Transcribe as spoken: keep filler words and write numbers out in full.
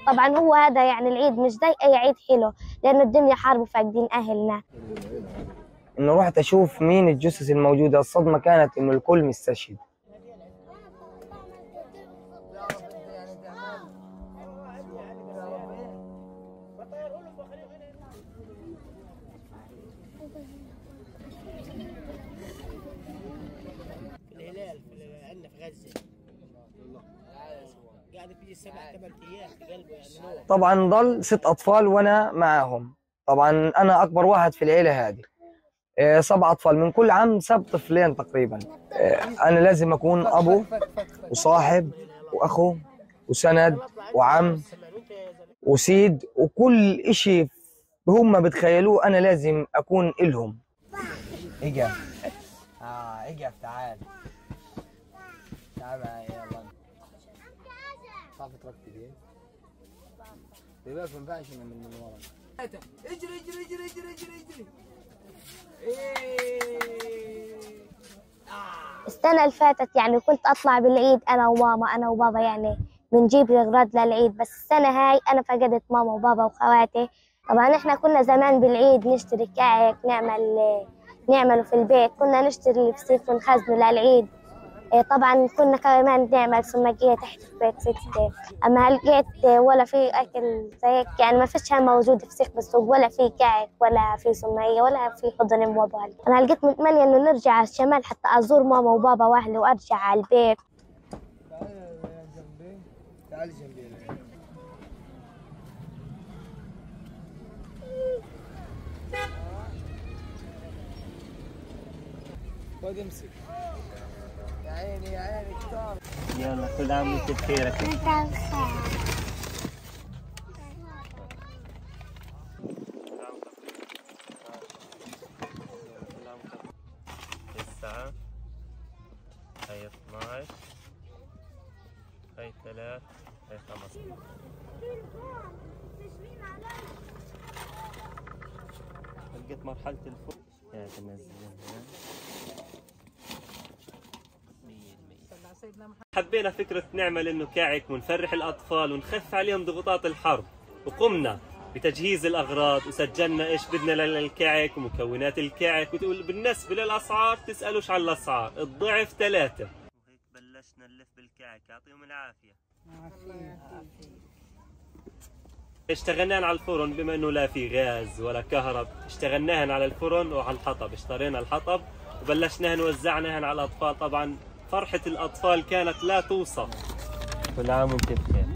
طبعا هو هذا يعني العيد مش زي أي عيد حلو، لأنه الدنيا حرب وفاقدين أهلنا. إنه رحت أشوف مين الجثث الموجودة، الصدمة كانت إنه الكل مستشهد. الهلال عندنا في غزة قاعد فيه سبع ثمان أيام في قلبه يعني. طبعا ضل ست أطفال وأنا معاهم، طبعا أنا أكبر واحد في العيلة هذه. سبع أطفال من كل عم، سبع طفلين تقريبا. أنا لازم أكون أبو وصاحب وأخو وسند وعم وسيد، وكل إشي هم بتخيلوه أنا لازم أكون إلهم. اقف آه اقف تعال تعال معي يلا. خاف تركتي دي دلوقتي ما ينفعش من من ورا. اجري اجري اجري اجري اجري اجري. السنة اللي فاتت يعني كنت أطلع بالعيد أنا وماما، أنا وبابا يعني بنجيب أغراض للعيد، بس السنة هاي أنا فقدت ماما وبابا وخواتي. طبعا إحنا كنا زمان بالعيد نشتري كعك نعمل نعمله في البيت، كنا نشتري الفسيخ ونخزنه للعيد. طبعا كنا كمان نعمل سماقية تحت في بيت ستي، أما لقيت ولا في أكل زي هيك يعني، ما فيش موجود فسيخ بالسوق، ولا في كعك ولا في سماقية ولا في حضن أم وأبوها. أنا لقيت متمنية إنه نرجع على الشمال حتى أزور ماما وبابا وأهلي وأرجع على البيت. تعالي جنبي تعالي جنبي. خذ امسك. يا عيني يا عيني كتار. يلا كل عام وانت بخير. الساعة هي اثناعش هي ثلاث هي خمس. لقيت مرحلة الفوق يا تنزلها. حبينا فكرة نعمل انه كعك ونفرح الاطفال ونخف عليهم ضغوطات الحرب، وقمنا بتجهيز الاغراض وسجلنا ايش بدنا للكعك ومكونات الكعك، وبالنسبة للاسعار تسألوش عن الاسعار، الضعف ثلاثة. وهيك بلشنا نلف بالكعك، يعطيهم العافية. اشتغلناهن على الفرن بما انه لا في غاز ولا كهرب، اشتغلناهن على الفرن وعلى الحطب، اشترينا الحطب وبلشناهن وزعناهن على الاطفال. طبعا فرحة الأطفال كانت لا توصف. كل عام وانت بخير.